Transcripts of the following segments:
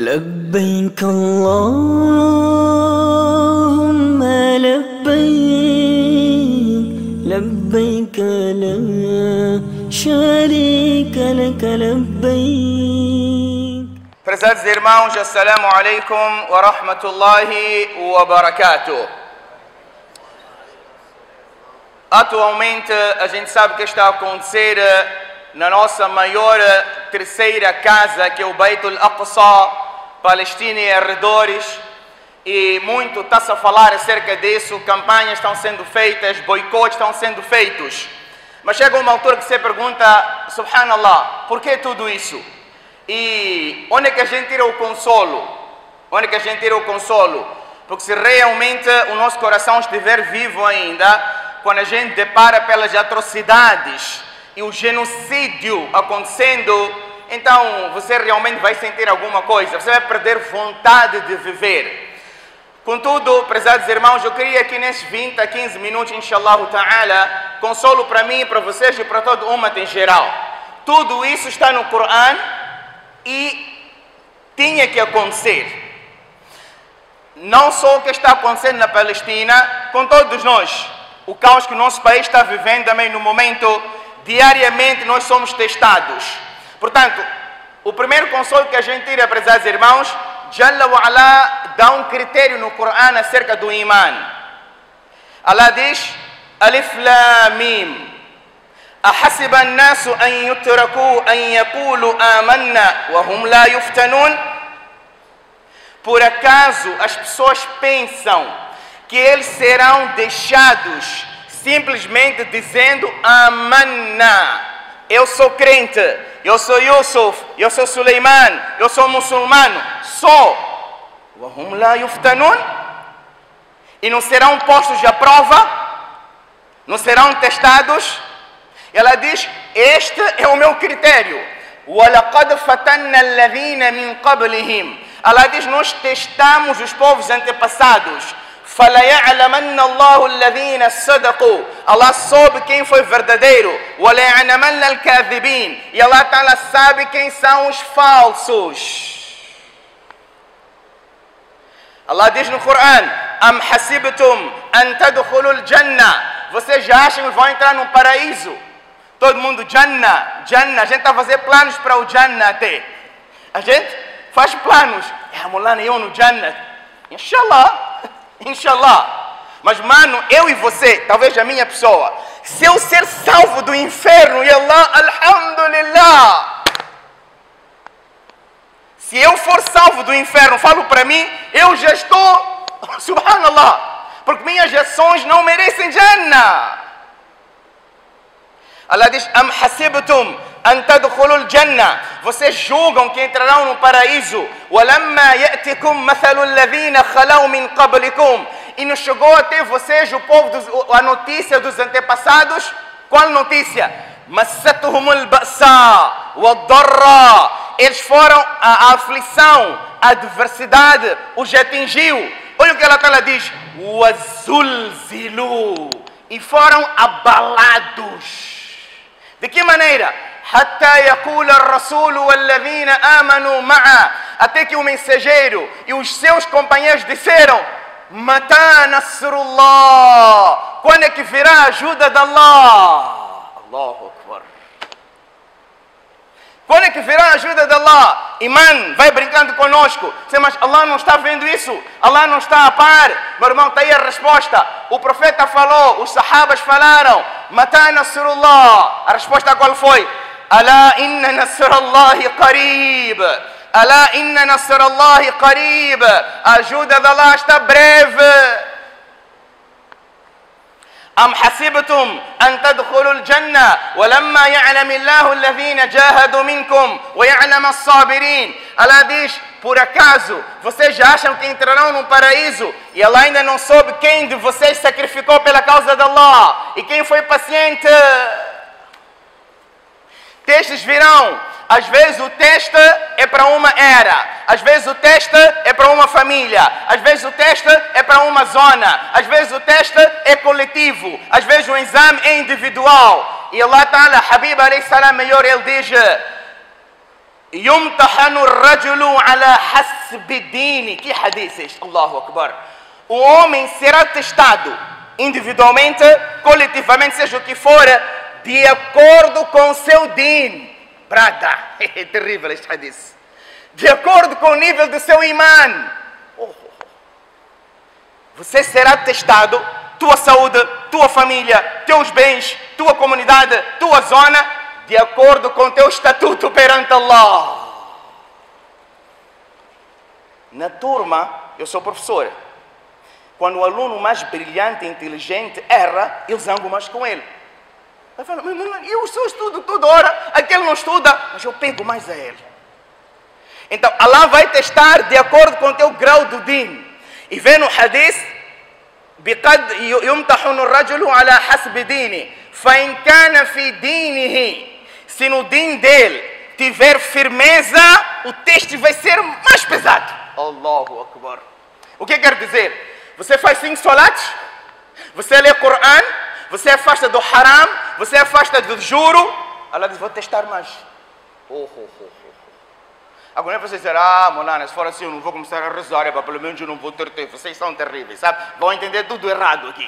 لبيك اللهم لبيك لبيك لا شريك لك لبيك. Prezados irmãos, assalamu alaikum wa rahmatullahi wa barakatuh. Atualmente a gente sabe que está a acontecer na nossa maior terceira casa, que é o Beit al-Aqsa, Palestina e arredores, e muito está-se a falar acerca disso, campanhas estão sendo feitas, boicotes estão sendo feitos. Mas chega uma altura que você pergunta, subhanallah, por que tudo isso? E onde é que a gente tira o consolo? Onde é que a gente tira o consolo? Porque se realmente o nosso coração estiver vivo ainda, quando a gente depara pelas atrocidades e o genocídio acontecendo, então você realmente vai sentir alguma coisa, você vai perder vontade de viver. Contudo, prezados irmãos, eu queria que nesses 20 a 15 minutos, inshallah ta'ala, consolo para mim, para vocês e para todo o umat em geral. Tudo isso está no Corão e tinha que acontecer. Não só o que está acontecendo na Palestina, com todos nós. O caos que o nosso país está vivendo também no momento, diariamente nós somos testados. Portanto, o primeiro consolo que a gente tira, prezados irmãos, Jalla wa Ala dá um critério no Corão acerca do Iman. Allah diz, Alif Lam Mim. أحسب الناس أن يتركوا أن يقولوا آمنا وهم لا يفتنون. Por acaso as pessoas pensam que eles serão deixados simplesmente dizendo Amanna, eu sou crente, eu sou Yusuf, eu sou Suleiman, eu sou muçulmano, sou. وهم لا يفتنون. E não serão postos à prova, não serão testados. Ela diz, este é o meu critério. وَلَقَدْ فَتَنَّ الَّذِينَ مِنْ قَبْلِهِمْ. Ela diz, nós testamos os povos antepassados. فَلَيَعْلَمَنَّ اللَّهُ الَّذِينَ صَدَقُوا. Allah soube quem foi verdadeiro. وَلَيَعْلَمَنَّ الْكَاذِبِينَ. E Allah Ta'ala sabe quem são os falsos. Allah diz no Corão, أَمْ حَسِبْتُمْ أَنْ تَدْخُلُوا الْجَنَّةِ. Vocês já acham que vão entrar no paraíso? Todo mundo, Jannah, Jannah. A gente está a fazer planos para o Jannah até. A gente faz planos. Mulana, eu no Jannah. Inshallah. Inshallah. Mas, mano, eu e você, talvez a minha pessoa, se eu ser salvo do inferno, e Allah, alhamdulillah. Se eu for salvo do inferno, falo para mim, eu já estou, subhanallah. Porque minhas ações não merecem Jannah. Allah diz, Am hasibtum an tadkhulul Jannah. Vocês julgam que entrarão no paraíso. Walamma ya'tikum mathalul ladhina khalaw min qablikum. E não chegou até vocês, o povo, a notícia dos antepassados. Qual notícia? Massatuhumul ba'sa wad-darra. Eles foram, a aflição, a adversidade os atingiu. Olha o que ela diz, وَزُلْزِلُوا. E foram abalados. De que maneira? حَتَّى يَقُولَ الرَّسُولُ وَالَّذِينَ آمَنُوا مَعَهُ. Até que o mensageiro e os seus companheiros disseram, مَتَى نَصْرُ اللَّهِ. Quando é que virá a ajuda de Allah? Allahu Akbar. Quando é que virá a ajuda de Allah? Iman vai brincando conosco. Mas Allah não está vendo isso? Allah não está a par? Meu irmão, está aí a resposta. O profeta falou, os sahabas falaram, Mata Nasrullah. A resposta qual foi? Ala inna Nasrallahi qarib. Ala inna Nasrallahi qarib. A ajuda de Allah está breve. أم حسبتم أن تدخلوا الجنة ولما يعلم الله الذين جاهدوا منكم ويعلم الصابرين. Allah diz, por acaso vocês já acham que entrarão no paraíso e Allah ainda não soube quem de vocês sacrificou pela causa de Allah e quem foi paciente? Testes virão. Às vezes o teste é para uma era, às vezes o teste é para uma família, às vezes o teste é para uma zona, às vezes o teste é coletivo, às vezes o exame é individual. E Allah Ta'ala, Habib alayhi salam, melhor, ele diz, يمتحن الرجل على حسب دينه. Que hadith é este? Allahu Akbar. O homem será testado individualmente, coletivamente, seja o que for, de acordo com o seu din. Brada, é terrível este hadith. De acordo com o nível do seu imã. Você será testado, tua saúde, tua família, teus bens, tua comunidade, tua zona, de acordo com teu estatuto perante Allah. Na turma, eu sou professor. Quando o aluno mais brilhante e inteligente erra, eu zango mais com ele. Eu falo, eu só estudo toda hora, aquele não estuda, mas eu pego mais a ele. Então, Allah vai testar de acordo com o teu grau do din. E vê no hadith, بقد يمتحن الرجل على حسب دينه فإن كان في دينه. Se no din dele tiver firmeza, o teste vai ser mais pesado. Allahu Akbar. O que quer dizer? Você faz 5 salats, você lê o Coran, você afasta do haram, você afasta do juro. Allah diz, vou testar mais. Agora vocês dizem, Molana, se for assim eu não vou começar a rezar, pelo menos eu não vou ter tempo. Vocês são terríveis, sabe? Vão entender tudo errado aqui.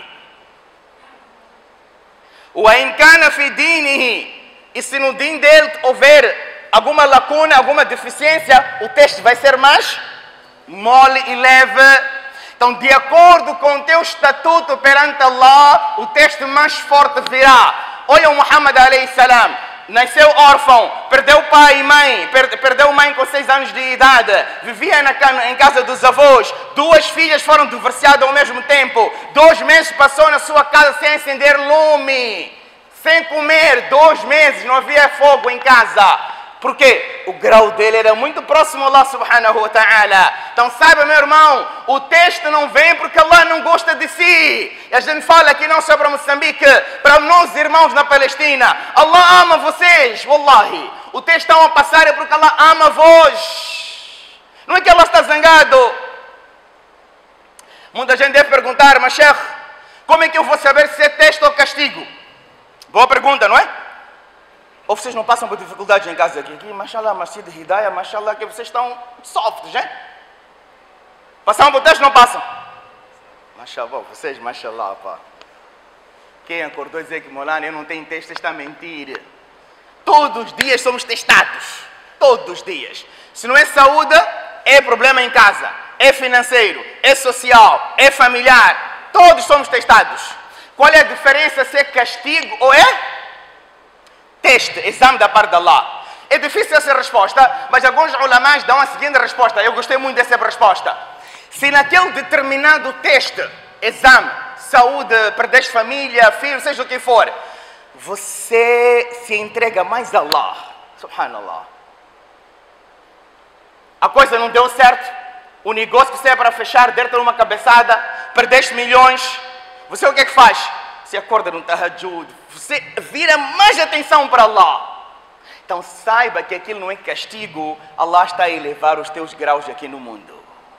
وَإِنْ كَانَ فِي دِينِهِ. E se no din dele houver alguma lacuna, alguma deficiência, o teste vai ser mais mole e leve. Então, de acordo com o teu estatuto perante Allah, o teste mais forte virá. Olha o Muhammad alayhi salam. Nasceu órfão, perdeu pai e mãe, perdeu mãe com 6 anos de idade, vivia em casa dos avós, 2 filhas foram divorciadas ao mesmo tempo, 2 meses passou na sua casa sem acender lume, sem comer, 2 meses, não havia fogo em casa. Por quê? O grau dele era muito próximo a Allah subhanahu wa ta'ala. Então saiba, meu irmão, o teste não vem porque Allah não gosta de si. E a gente fala aqui não só para Moçambique, para nossos irmãos na Palestina. Allah ama vocês, wallahi. O teste estão a passar é porque Allah ama vós. Não é que Allah está zangado. Muita gente deve perguntar, mas Sheikh, como é que eu vou saber se é teste ou castigo? Boa pergunta, não é? Ou vocês não passam por dificuldades em casa aqui? Mashallah, Masjid Hidayah, Mashallah, que vocês estão softs, hein? Passam por teste ou não passam? Mashallah, vocês, Mashallah, pá. Quem acordou e dizer que Molana, eu não tenho teste, está a mentir. Todos os dias somos testados. Todos os dias. Se não é saúde, é problema em casa. É financeiro, é social, é familiar. Todos somos testados. Qual é a diferença se é castigo ou é teste, exame da parte de Allah? É difícil essa resposta, mas alguns ulamás dão a seguinte resposta. Eu gostei muito dessa resposta. Se naquele determinado teste, exame, saúde, perdeste família, filho, seja o que for, você se entrega mais a Allah, subhanallah. A coisa não deu certo, o negócio que você é para fechar, deram uma cabeçada, perdeste milhões, você o que é que faz? Você acorda no tahajjud, você vira mais atenção para Allah. Então saiba que aquilo não é castigo, Allah está a elevar os teus graus aqui no mundo.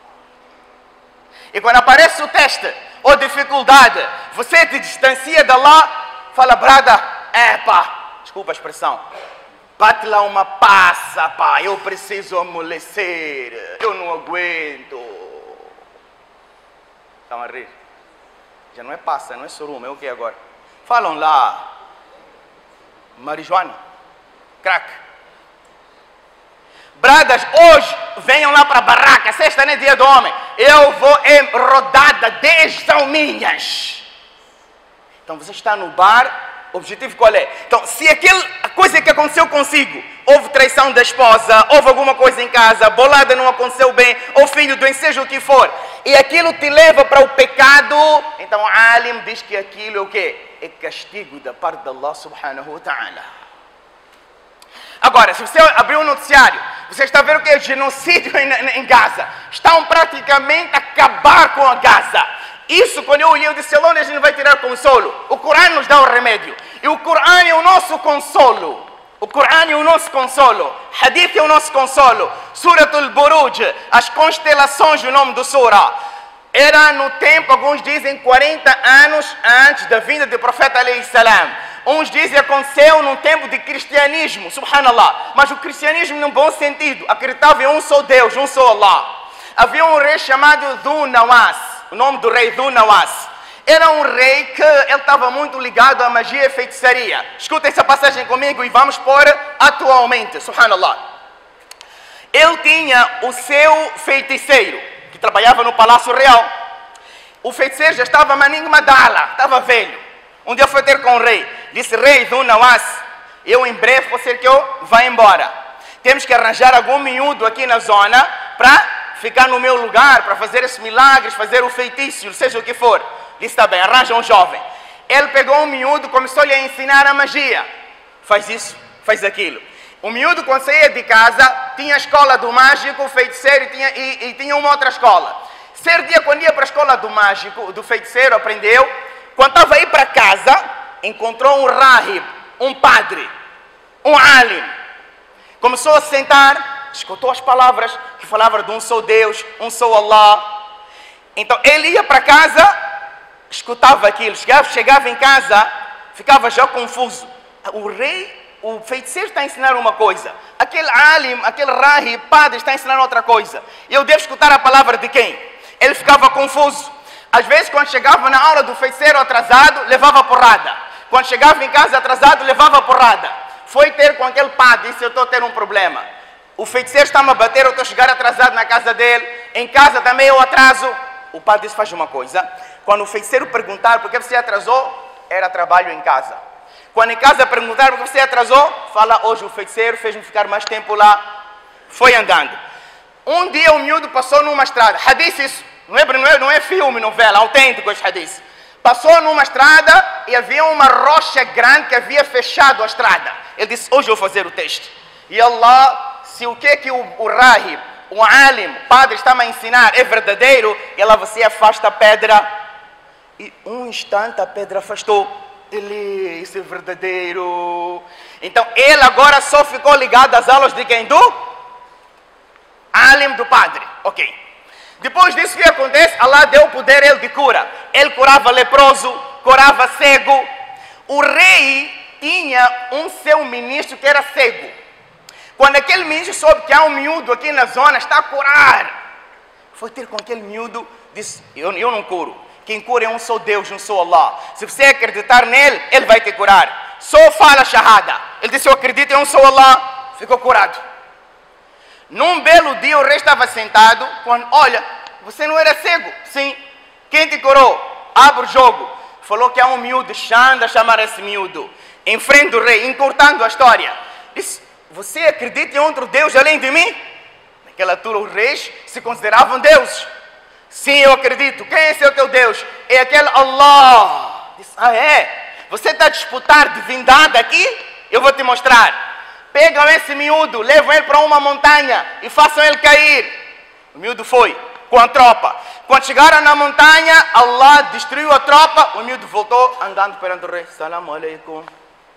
E quando aparece o teste ou dificuldade, você te distancia de Allah, fala, brada, desculpa a expressão, bate lá uma passa, pá, eu preciso amolecer, eu não aguento. Estão a rir? Já não é passa, não é suruma, é o que agora? Falam lá, marijuana, crack. Bradas, hoje venham lá para a barraca, sexta não é dia do homem. Eu vou em rodada, 10 são minhas. Então você está no bar, o objetivo qual é? Então, se a coisa que aconteceu consigo, houve traição da esposa, houve alguma coisa em casa, bolada não aconteceu bem, ou filho doente, seja o que for, e aquilo te leva para o pecado, então o alim diz que aquilo é o quê? É castigo da parte de Allah subhanahu wa ta'ala. Agora, se você abrir um noticiário, você está vendo o que é genocídio em Gaza. Estão praticamente a acabar com a Gaza. Isso, quando eu olhei, eu disse, onde a gente vai tirar consolo? O Corão nos dá o remédio. E o Corão é o nosso consolo. O Corão é o nosso consolo. Hadith é o nosso consolo. Suratul Buruj, as constelações, o nome do Surah. Era no tempo, alguns dizem, 40 anos antes da vinda do profeta alayhi salam. Uns dizem que aconteceu num tempo de cristianismo, subhanallah. Mas o cristianismo num bom sentido. Acreditava em um só Deus, um só Allah. Havia um rei chamado Dhu Nawas. O nome do rei Dhu Nawas. Era um rei que ele estava muito ligado à magia e feitiçaria. Escutem essa passagem comigo e vamos pôr atualmente, subhanallah. Ele tinha o seu feiticeiro, que trabalhava no Palácio Real. O feiticeiro já estava maninho madala, estava velho. Um dia foi ter com o rei. Disse, rei Dhu Nawas, eu em breve vou ser que eu vá embora. Temos que arranjar algum miúdo aqui na zona para ficar no meu lugar, para fazer esses milagres, fazer o feitiço, seja o que for. Disse, está bem, arranja um jovem. Ele pegou um miúdo, começou-lhe a ensinar a magia. Faz isso, faz aquilo. O miúdo, quando saía de casa, tinha a escola do mágico, o feiticeiro e tinha uma outra escola. Certo dia, quando ia para a escola do mágico, do feiticeiro, aprendeu. Quando estava aí para casa, encontrou um rahib, um padre, um alim. Começou a sentar, escutou as palavras que falavam de um só Deus, um só Allah. Então ele ia para casa, escutava aquilo, chegava em casa, ficava já confuso. O feiticeiro está a ensinar uma coisa, aquele alim, aquele rahib, padre está a ensinar outra coisa. E eu devo escutar a palavra de quem? Ele ficava confuso. Às vezes, quando chegava na aula do feiticeiro atrasado, levava porrada. Quando chegava em casa atrasado, levava porrada. Foi ter com aquele padre, disse, eu estou a ter um problema. O feiticeiro está-me a bater, eu estou a chegar atrasado na casa dele. Em casa também eu atraso. O padre disse, faz uma coisa. Quando o feiticeiro perguntar por que você atrasou, era trabalho em casa. Quando em casa perguntar por que você atrasou, fala, hoje o feiticeiro fez-me ficar mais tempo lá. Foi andando. Um dia o miúdo passou numa estrada. Hadith isso. Não é filme, novela, autêntico esse hadith. Passou numa estrada e havia uma rocha grande que havia fechado a estrada. Ele disse, hoje eu vou fazer o teste. E Allah, se o que o rahib, o alim, o padre está a ensinar é verdadeiro, ela você afasta a pedra. E um instante a pedra afastou. Ele, isso é verdadeiro. Então ele agora só ficou ligado às aulas de quem? Do alim, do padre. Ok. Depois disso, o que acontece? Allah deu o poder ele de cura. Ele curava leproso, curava cego. O rei tinha um seu ministro que era cego. Quando aquele ministro soube que há um miúdo aqui na zona, está a curar. Foi ter com aquele miúdo, disse, eu não curo. Quem cura é um só Deus, um só Allah. Se você acreditar nele, ele vai te curar. Só fala shahada. Ele disse, eu acredito em um só Allah. Ficou curado. Num belo dia o rei estava sentado, quando, olha, você não era cego? Sim. Quem te curou? Abre o jogo. Falou que há um miúdo, Xanda chamar esse miúdo. Em frente do rei, encurtando a história. Disse, você acredita em outro Deus além de mim? Naquela altura os reis se consideravam deuses. Sim, eu acredito. Quem é esse teu Deus? É aquele Allah. Disse, é? Você está a disputar divindade aqui? Eu vou te mostrar. Pegam esse miúdo, levam ele para uma montanha e façam ele cair. O miúdo foi com a tropa. Quando chegaram na montanha, Allah destruiu a tropa. O miúdo voltou andando perante o rei. Salam alaikum.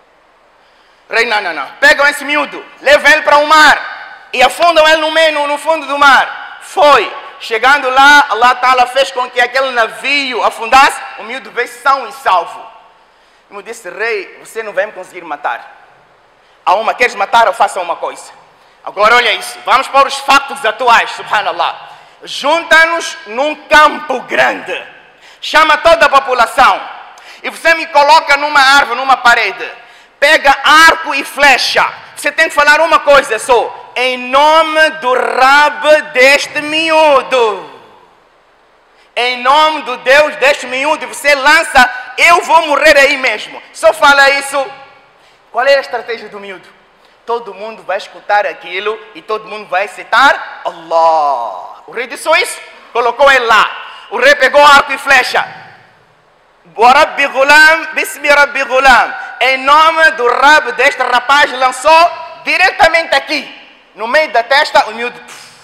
Rei, não. Pegam esse miúdo, levam ele para o mar e afundam ele no fundo do mar. Foi. Chegando lá, Allah Ta'ala fez com que aquele navio afundasse. O miúdo veio são e salvo. O miúdo disse, rei, você não vai me conseguir matar. Queres matar ou faça uma coisa. Agora olha isso, vamos para os factos atuais, subhanallah. Junta-nos num campo grande, chama toda a população e você me coloca numa árvore, numa parede. Pega arco e flecha. Você tem que falar uma coisa só, em nome do Rab deste miúdo. Em nome do Deus deste miúdo, e você lança, eu vou morrer aí mesmo. Só fala isso. Qual é a estratégia do miúdo? Todo mundo vai escutar aquilo e todo mundo vai citar Allah. O rei disse isso, colocou ele lá. O rei pegou arco e flecha. Rabbi Ghulam, Bismi Rabbi Ghulam. Em nome do Rab deste rapaz, lançou diretamente aqui, no meio da testa, o miúdo.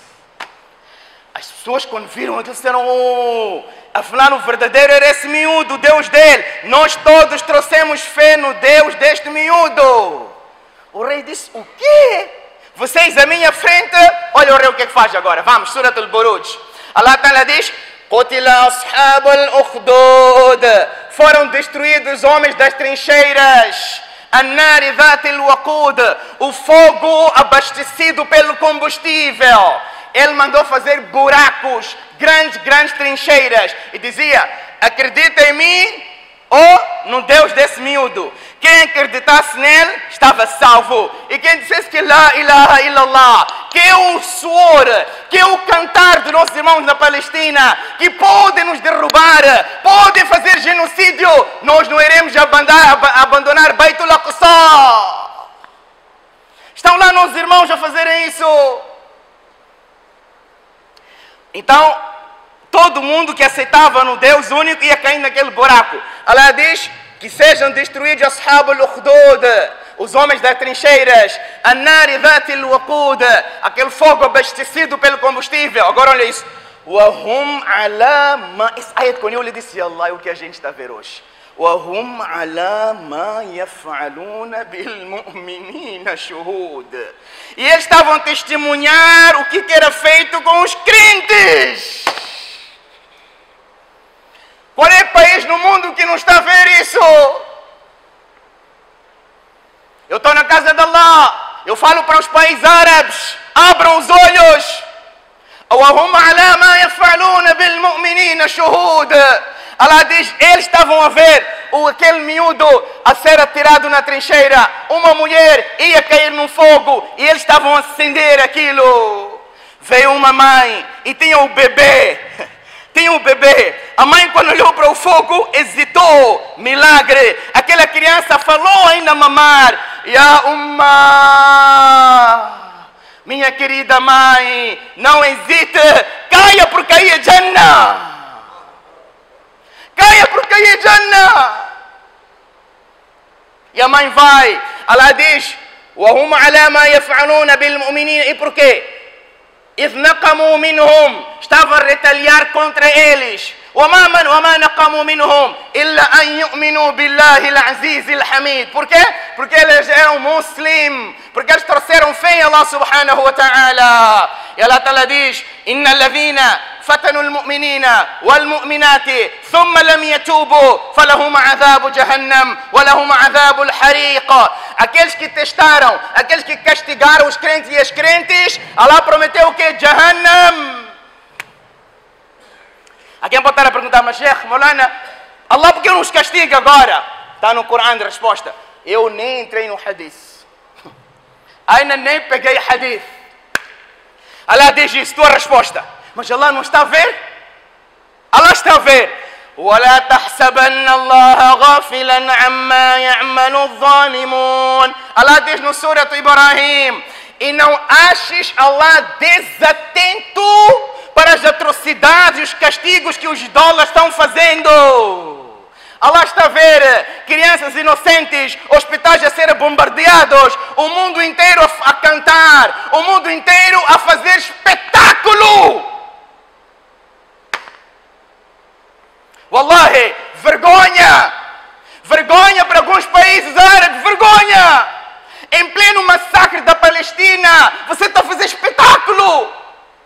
As pessoas quando viram aquilo disseram, afinal o verdadeiro era esse miúdo, o Deus dele. Nós todos trouxemos fé no Deus deste miúdo. O rei disse, o quê? Vocês à minha frente? Olha o rei o que é que faz agora. Vamos, Surat al-Buruj. Allah Ta'ala diz, قُتِلَ أَصْحَابُ الْأُخْدُودِ foram destruídos os homens das trincheiras. النار ذات الوقود, o fogo abastecido pelo combustível. Ele mandou fazer buracos, grandes trincheiras, e dizia: acredita em mim ou no Deus desse miúdo. Quem acreditasse nele estava salvo. E quem dissesse que la ilaha illallah, que é o suor, que é o cantar dos nossos irmãos na Palestina, que podem nos derrubar, podem fazer genocídio, nós não iremos abandonar Beitul Aqsa. Estão lá nossos irmãos a fazerem isso. Então, todo mundo que aceitava no Deus único ia cair naquele buraco. Allah diz que sejam destruídos Ashab al-Ukhdud, os homens das trincheiras, An-Nari Dhat al-Waqud, aquele fogo abastecido pelo combustível. Agora olha isso. وَهُمْ عَلَى مَا, esse ayat quando eu lhe disse, Allah, é o que a gente está a ver hoje. وَهُمْ عَلَى مَا يَفْعَلُونَ بِالْمُؤْمِنِينَ شُهُودٌ. E eles estavam a testemunhar o que era feito com os crentes. Qual é o país no mundo que não está a ver isso? Eu estou na casa de Allah, eu falo para os países árabes, abram os olhos. وَهُمْ عَلَى مَا يَفْعَلُونَ بِالْمُؤْمِنِينَ شُهُودٌ. Allah diz, eles estavam a ver aquele miúdo a ser atirado na trincheira, uma mulher ia cair num fogo e eles estavam a acender aquilo. Veio uma mãe e tinha o bebê. Tinha um bebê. A mãe, quando olhou para o fogo, hesitou. Milagre. Aquela criança falou ainda a mamar. Ya Ummah, minha querida mãe, não hesite. Caia porque aí é Jannah. Caia porque aí é Jannah. E a mãe vai. Allah diz: وَهُمْ عَلَى مَا يَفْعَلُونَ بِالْمُؤْمِنِينَ. E por quê? إذ نقموا منهم, estavam a retaliar contra eles. وما نقموا منهم إلا أن يؤمنوا بالله العزيز الحميد. Por quê? Porque eles eram muslims, porque eles trouxeram fé em Allah subhanahu wa ta'ala. E Allah ta'ala diz: إن الذين فتنوا المؤمنين والمؤمنات ثم لم يتوبوا فلهم عذاب جهنم ولهم عذاب الحريق. Aqueles que testaram, aqueles que castigaram os crentes e as crentes, Allah prometeu o que? Jahannam. Alguém pode estar a perguntar: mas Sheikh, Maulana, Allah por que não os castiga agora? Está no Corão a resposta. Eu nem entrei no hadith. Ainda nem peguei hadith. Allah diz isso, tua resposta. Mas Allah não está a ver? Allah está a ver. ولا تحسبن الله غافلا عما يعمل الظالمون. Allah diz no Surah Ibrahim: e não aches Allah desatento para as atrocidades e os castigos que os idólatras estão fazendo. Allah está a ver crianças inocentes, hospitais a serem bombardeados, o mundo inteiro a cantar, o mundo inteiro a fazer espetáculo. Wallahi, vergonha! Vergonha para alguns países árabes, vergonha! Em pleno massacre da Palestina, você está a fazer espetáculo!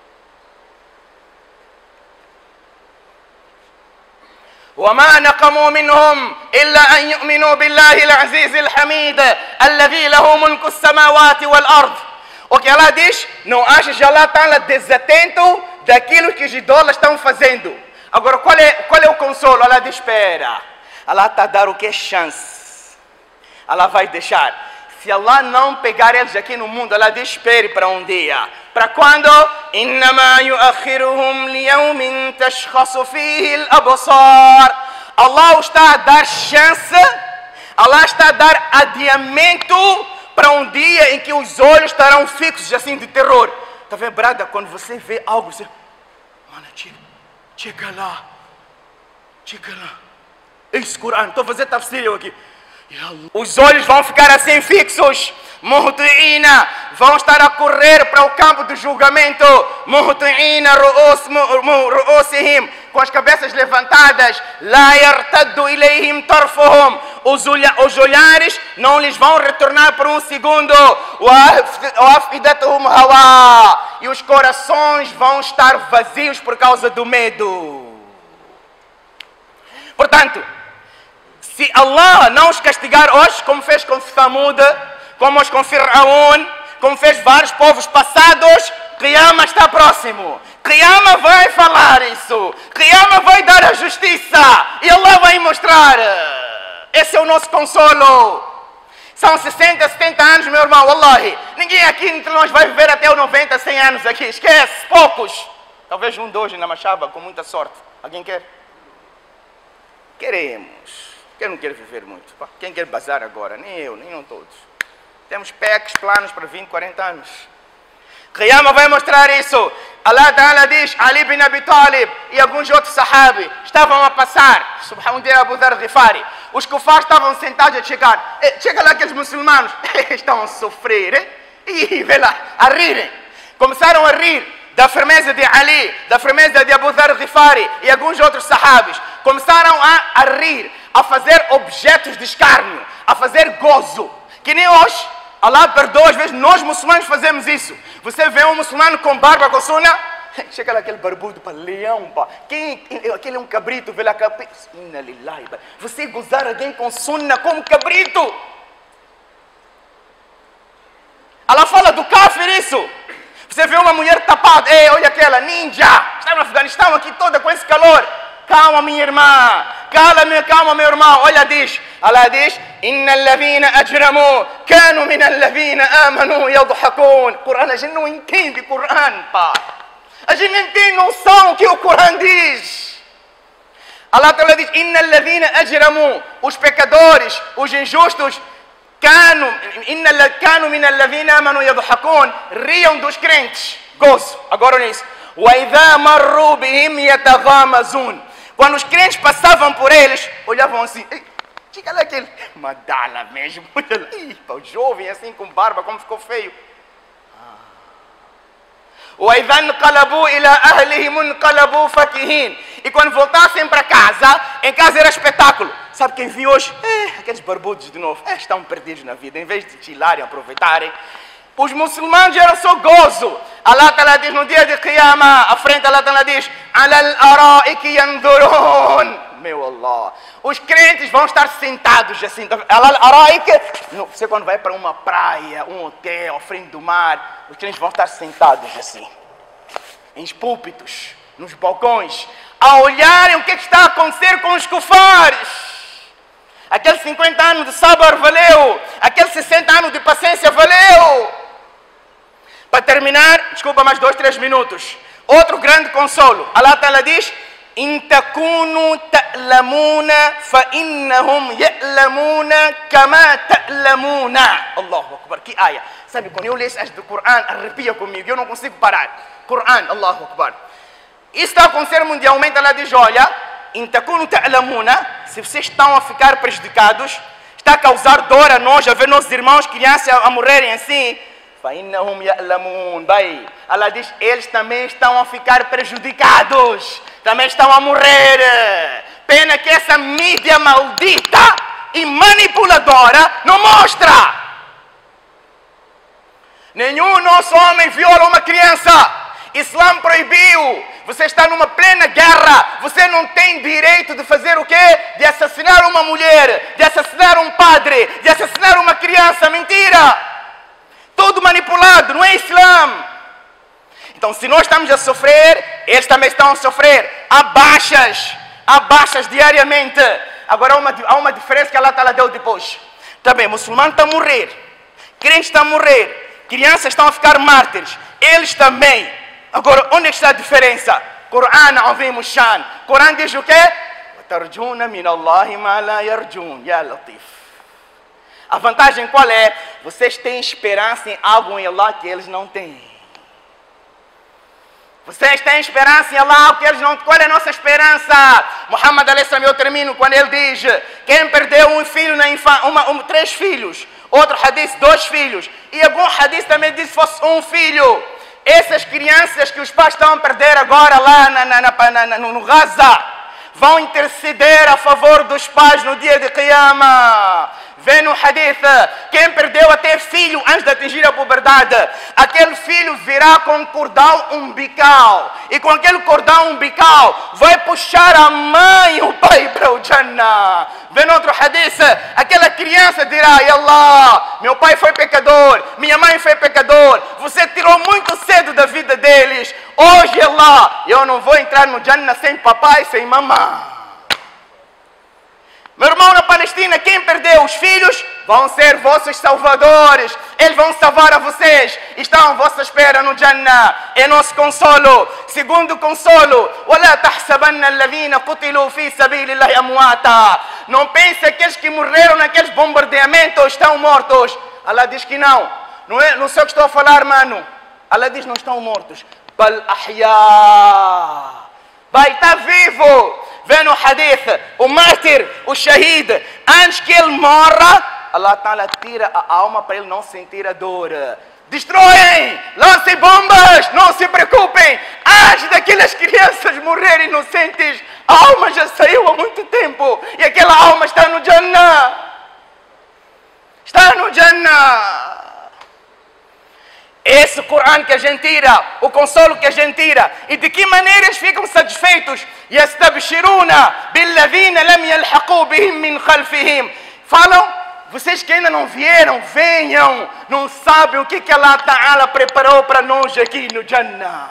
وما نقموا منهم إلا أن يؤمنوا بالله العزيز الحميد الذي له ملك السماوات والأرض. O que Allah diz, não acha que Allah está desatento daquilo que os idólatras estão fazendo. Agora, qual é o consolo? Allah diz: espera. Allah está a dar o que é chance. Allah vai deixar. Se Allah não pegar eles aqui no mundo, Allah diz: espere para um dia. Para quando? إنما يؤخرهم ليوم تشخص فيه الأبصار. Allah está a dar chance, Allah está a dar adiamento para um dia em que os olhos estarão fixos assim de terror. Está vendo, brada? Quando você vê algo, você... Mano, chega lá. Chega lá. Esse Corão, estou a fazer tafsir eu aqui. Os olhos vão ficar assim fixos. Muhti'ina, vão estar a correr para o campo do julgamento. Muhti'ina ru'usihim, com as cabeças levantadas. La yartaddu ilayhim tarfuhum, os olhares não lhes vão retornar por um segundo. Wa afidatuhum hawa, e os corações vão estar vazios por causa do medo. Portanto, Se Allah não os castigar hoje, como fez com Samud, como os com Fir'aun, como fez vários povos passados, Qiyamah está próximo. Qiyamah vai falar isso. Qiyamah vai dar a justiça. E Allah vai mostrar. Esse é o nosso consolo. São 60, 70 anos, meu irmão, wallahi. Ninguém aqui entre nós vai viver até os 90, 100 anos aqui. Esquece, poucos. Talvez um, dois na Machaba, com muita sorte. Alguém quer? Queremos. Quem não quer viver muito? Quem quer bazar agora? Nem eu, nem todos. Temos PECs, planos para 20, 40 anos. Qiyamah vai mostrar isso. Allah Ta'ala diz, Ali bin Abi Talib e alguns outros sahabi estavam a passar. Subhanallah, Abu Dhar Ghifari. Os kufars estavam sentados a chegar. Chega lá aqueles muçulmanos. Estão a sofrer. E vê lá, a rirem. Começaram a rir da firmeza de Ali, da firmeza de Abu Dhar Ghifari e alguns outros sahabis. Começaram a rir, a fazer objetos de escárnio, a fazer gozo. Que nem hoje, Allah perdoa, às vezes nós muçulmanos fazemos isso. Você vê um muçulmano com barba, com sunna, chega lá aquele barbudo, pá, leão, pá. Aquele é um cabrito, vê lá, você gozar alguém com sunna como cabrito. Allah fala do kafir isso. Você vê uma mulher tapada, ei, olha aquela, ninja, está no Afeganistão aqui toda com esse calor. Calma, minha irmã, calma, meu irmão. Olha, diz, Allah diz, Inna alladhina ajramu kanu min alladhina amanu yadhakun. Coran, a gente não entende Coran, pá. A gente não tem noção que o Coran diz. Allah Ta'ala diz, Inna alladhina ajramu, os pecadores, os injustos, kanu min alladhina amanu yadhakun, riam dos crentes, gozo. Agora olha isso. Wa idha marru bihim yataghamazun. Quando os crentes passavam por eles, olhavam assim, chega lá aquele, madala mesmo, olha lá, o jovem assim com barba, como ficou feio. E quando voltassem para casa, em casa era espetáculo. Sabe quem viu hoje? Aqueles barbudos de novo, estão perdidos na vida, em vez de chilarem, aproveitarem. Os muçulmanos eram só gozo. Allah Ta'ala diz no dia de Qiyamah, à frente Allah Ta'ala diz, Alal araiki yanzurun. Meu Allah. Os crentes vão estar sentados assim. Alal araiki. Você quando vai para uma praia, um hotel, à frente do mar, os crentes vão estar sentados assim. Em púlpitos, nos balcões, a olharem o que está a acontecer com os kufares. Aqueles 50 anos de sabar valeu. Aqueles 60 anos de paciência valeu. Para terminar, desculpa, mais 2, 3 minutos. Outro grande consolo. Allah Ta'ala diz, In takunu ta'lamuna fa innahum ya'lamuna kama ta'lamuna. Allahu Akbar, que aya. Sabe, quando eu leio as do Coran, arrepia comigo, eu não consigo parar. Coran, Allahu Akbar. Isso está a acontecer mundialmente, Allah diz, olha, In takunu ta'lamuna, se vocês estão a ficar prejudicados, está a causar dor a nós, a ver nossos irmãos, crianças a morrerem assim, فَإِنَّهُمْ يَأْلَمُونَ. Allah diz, eles também estão a ficar prejudicados, também estão a morrer. Pena que essa mídia maldita e manipuladora não mostra. Nenhum nosso homem viola uma criança. Islã proibiu. Você está numa plena guerra. Você não tem direito de fazer o quê? De assassinar uma mulher, de assassinar um padre, de assassinar uma criança. Mentira! Tudo manipulado, não é Islã. Então, se nós estamos a sofrer, eles também estão a sofrer. Há baixas diariamente. Agora, há uma diferença que Allah Ta'ala deu depois. Também, muçulmano está a morrer, crentes estão a morrer, crianças estão a ficar mártires. Eles também. Agora, onde está a diferença? Coran, azim shan. Coran diz o quê? وَتَرْجُونَ مِنَ اللَّهِ مَا لَا يَرْجُونَ. Ya Latif. A vantagem qual é? Vocês têm esperança em algo em Allah que eles não têm. Vocês têm esperança em Allah que eles não têm. Qual é a nossa esperança? Muhammad a.s. eu termino quando ele diz, quem perdeu um filho na infância, 3 filhos. Outro hadith, 2 filhos. E algum hadith também diz que fosse um filho. Essas crianças que os pais estão a perder agora lá no Gaza, vão interceder a favor dos pais no dia de Qiyamah. Vê no hadith, quem perdeu até filho antes de atingir a puberdade, aquele filho virá com um cordão umbilical. E com aquele cordão umbilical vai puxar a mãe e o pai para o Jannah. Vê no outro hadith, aquela criança dirá: Ya Allah, meu pai foi pecador, minha mãe foi pecador, você tirou muito cedo da vida deles. Hoje, Allah, eu não vou entrar no Jannah sem papai, sem mamãe. Meu irmão, na Palestina, quem perdeu os filhos vão ser vossos salvadores. Eles vão salvar a vocês. Estão à vossa espera no Jannah. É nosso consolo. Segundo consolo, وَلَا تَحْسَبَنَّ الَّذِينَ قُتِلُوا فِي سَبِيلِ اللَّهِ أَمْوَاتًا. Não pense que aqueles que morreram naqueles bombardeamentos estão mortos. Allah diz que não. Não sei o que estou a falar, mano. Allah diz: não estão mortos. بَلْ أَحْيَاء. Vai estar vivo. Vê no hadith, o mártir, o shahid, antes que ele morra, Allah Ta'ala tira a alma para ele não sentir a dor. Destroem, lancem bombas, não se preocupem. Antes daquelas crianças morrerem inocentes, a alma já saiu há muito tempo. E aquela alma está no Jannah. Está no Jannah. Esse Corão que a gente tira, o consolo que a gente tira, e de que maneira eles ficam satisfeitos? يَسْتَبْشِرُونَ بِالَّذِينَ لَمْ يَلْحَقُوا بِهِمْ مِنْ خَلْفِهِمْ. Falam: vocês que ainda não vieram, venham. Não sabem o que Allah Ta'ala preparou para nós aqui no Jannah.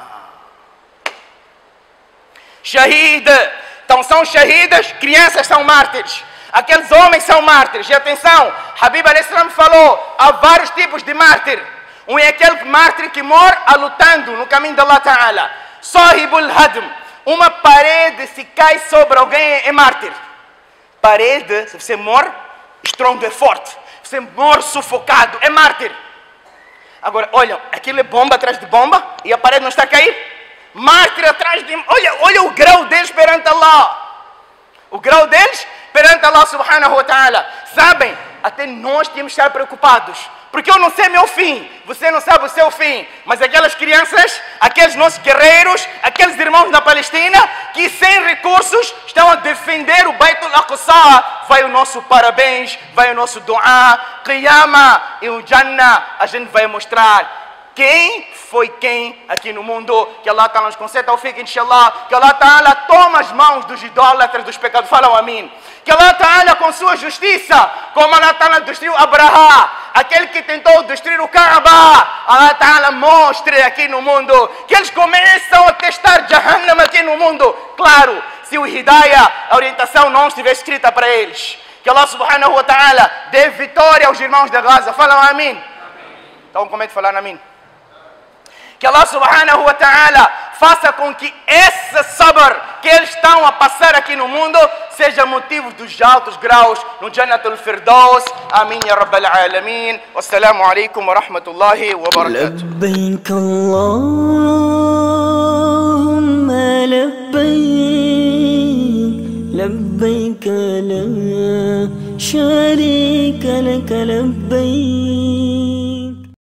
Shahid. Então são shahidas, crianças são mártires. Aqueles homens são mártires. E atenção, Habib al-Islam falou, há vários tipos de mártir. Um é aquele mártir que morre lutando no caminho de Allah Ta'ala. Sahibul Hadm. Uma parede, se cai sobre alguém, é mártir. Parede, se você morre, estrondo é forte. Se você morre sufocado, é mártir. Agora, olha, aquilo é bomba atrás de bomba e a parede não está a cair. Mártir atrás de... Olha o grau deles perante Allah. O grau deles perante Allah subhanahu wa ta'ala. Sabem, até nós temos que estar preocupados. Porque eu não sei meu fim, você não sabe o seu fim. Mas aquelas crianças, aqueles nossos guerreiros, aqueles irmãos na Palestina, que sem recursos estão a defender o Beit al-Aqsa, vai o nosso parabéns, vai o nosso dua, Qiyamah e o Jannah. A gente vai mostrar quem foi quem aqui no mundo. Que Allah Ta'ala nos conceda ao fique, inshallah. Que Allah Ta'ala toma as mãos dos idólatras, dos pecados. Falam amém. Que Allah Ta'ala, com sua justiça, como Allah Ta'ala destruiu Abraha, aquele que tentou destruir o Kaaba, Allah Ta'ala mostre aqui no mundo. Que eles começam a testar Jahannam aqui no mundo. Claro, se o Hidayah, a orientação, não estiver escrita para eles. Que Allah Subhanahu wa Ta'ala dê vitória aos irmãos da Gaza. Falam amém. Então, como é que falar amém? Que Allah Subhanahu wa Ta'ala faça com que esse sabr que eles estão a passar aqui no mundo seja motivo dos altos graus no Jannatul Firdaus. Amém ya Rabbal Alamin. Wassalamu alaikum wa rahmatullahi wa barakatuh. لبيك اللهم لبيك لبيك لا شريك لك لبيك